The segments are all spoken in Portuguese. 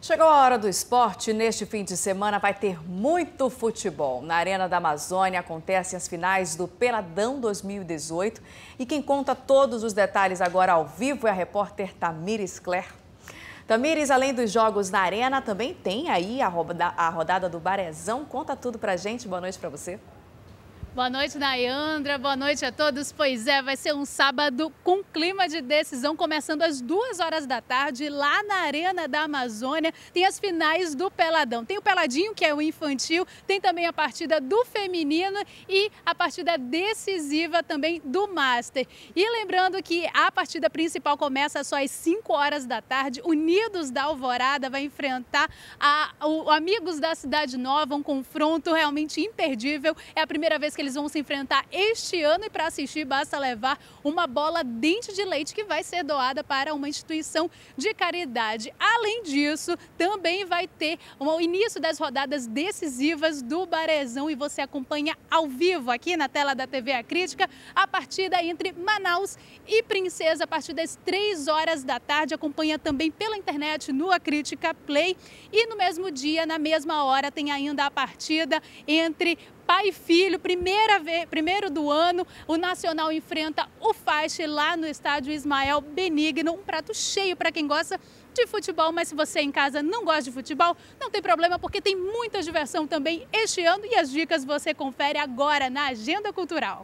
Chegou a hora do esporte. Neste fim de semana vai ter muito futebol. Na Arena da Amazônia acontecem as finais do Peladão 2018. E quem conta todos os detalhes agora ao vivo é a repórter Tamires Cler. Tamires, além dos jogos na Arena, também tem aí a rodada do Barezão. Conta tudo pra gente. Boa noite pra você. Boa noite, Nayandra. Boa noite a todos. Pois é, vai ser um sábado com clima de decisão, começando às 2h da tarde, lá na Arena da Amazônia. Tem as finais do Peladão. Tem o Peladinho, que é o infantil, tem também a partida do feminino e a partida decisiva também do Master. E lembrando que a partida principal começa só às 5h da tarde. Unidos da Alvorada vai enfrentar o Amigos da Cidade Nova, um confronto realmente imperdível. É a primeira vez que eles vão se enfrentar este ano e para assistir basta levar uma bola dente de leite que vai ser doada para uma instituição de caridade. Além disso, também vai ter o início das rodadas decisivas do Barezão e você acompanha ao vivo aqui na tela da TV A Crítica a partida entre Manaus e Princesa a partir das 3h da tarde. Acompanha também pela internet no A Crítica Play e no mesmo dia, na mesma hora, tem ainda a partida entre pai e filho, primeiro do ano. O Nacional enfrenta o Faixa lá no estádio Ismael Benigno. Um prato cheio para quem gosta de futebol, mas se você em casa não gosta de futebol, não tem problema, porque tem muita diversão também este ano e as dicas você confere agora na Agenda Cultural.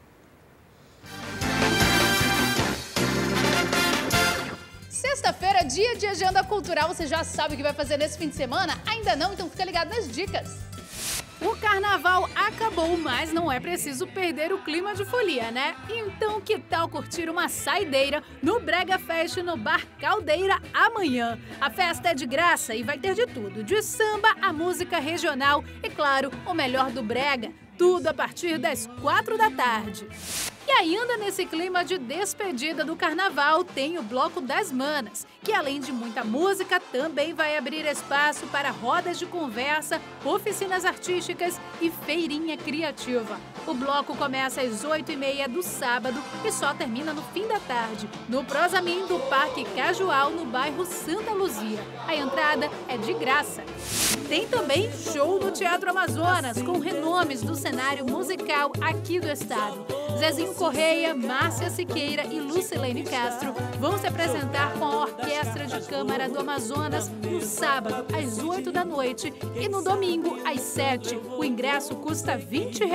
Sexta-feira, dia de Agenda Cultural. Você já sabe o que vai fazer nesse fim de semana? Ainda não? Então fica ligado nas dicas. O carnaval acabou, mas não é preciso perder o clima de folia, né? Então que tal curtir uma saideira no Brega Fest no Bar Caldeira amanhã? A festa é de graça e vai ter de tudo, de samba a música regional e, claro, o melhor do brega. Tudo a partir das 4 da tarde. E ainda nesse clima de despedida do carnaval, tem o Bloco das Manas, que além de muita música, também vai abrir espaço para rodas de conversa, oficinas artísticas e feirinha criativa. O bloco começa às 8h30 do sábado e só termina no fim da tarde, no Prosamin do Parque Cajual, no bairro Santa Luzia. A entrada é de graça. Tem também show no Teatro Amazonas, com renomes do cenário musical aqui do estado. Zezinho Correia, Márcia Siqueira e Lucilene Castro vão se apresentar com a Orquestra de Câmara do Amazonas no sábado, às 8 da noite e no domingo, às 7. O ingresso custa R$20.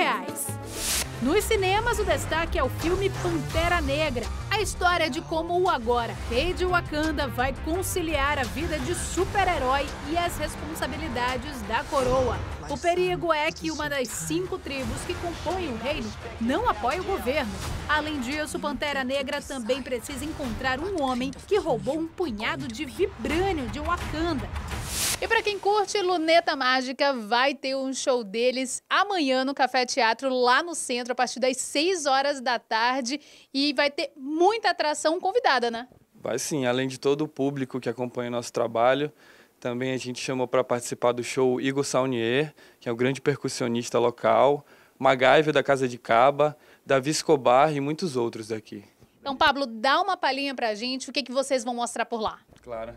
Nos cinemas, o destaque é o filme Pantera Negra, a história de como o agora rei de Wakanda vai conciliar a vida de super-herói e as responsabilidades da coroa. O perigo é que uma das 5 tribos que compõem o reino não apoia o governo. Além disso, Pantera Negra também precisa encontrar um homem que roubou um punhado de vibrânio de Wakanda. E para quem curte Luneta Mágica, vai ter um show deles amanhã no Café Teatro, lá no centro, a partir das 6h da tarde. E vai ter muita atração convidada, né? Vai sim, além de todo o público que acompanha o nosso trabalho, também a gente chamou para participar do show Igor Saunier, que é o grande percussionista local, MacGyver da Casa de Caba, Davi Escobar e muitos outros daqui. Então, Pablo, dá uma palhinha pra gente, o que vocês vão mostrar por lá? Claro.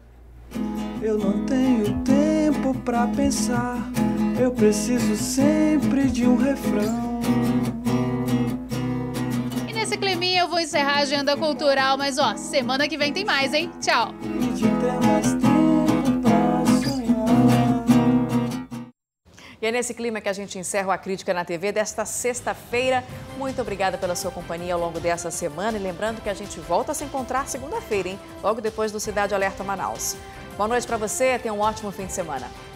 Eu não tenho tempo pra pensar, eu preciso sempre de um refrão. E nesse climinha eu vou encerrar a Agenda Cultural, mas ó, semana que vem tem mais, hein? Tchau! E de ter mais tempo pra sonhar. E é nesse clima que a gente encerra o A Crítica na TV desta sexta-feira. Muito obrigada pela sua companhia ao longo dessa semana. E lembrando que a gente volta a se encontrar segunda-feira, hein? Logo depois do Cidade Alerta Manaus. Boa noite para você, tenha um ótimo fim de semana.